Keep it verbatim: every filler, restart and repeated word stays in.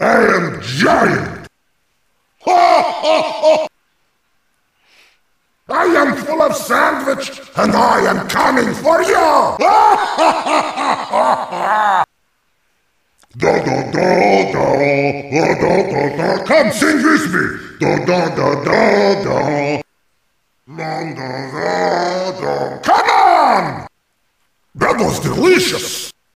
I am giant! Ha ha ha! I am full of sandwich, and I am coming for you! Ha ha ha ha ha! Da da da da, da da da, come sing with me! Da da da da da, da da da da. Come on! That was delicious!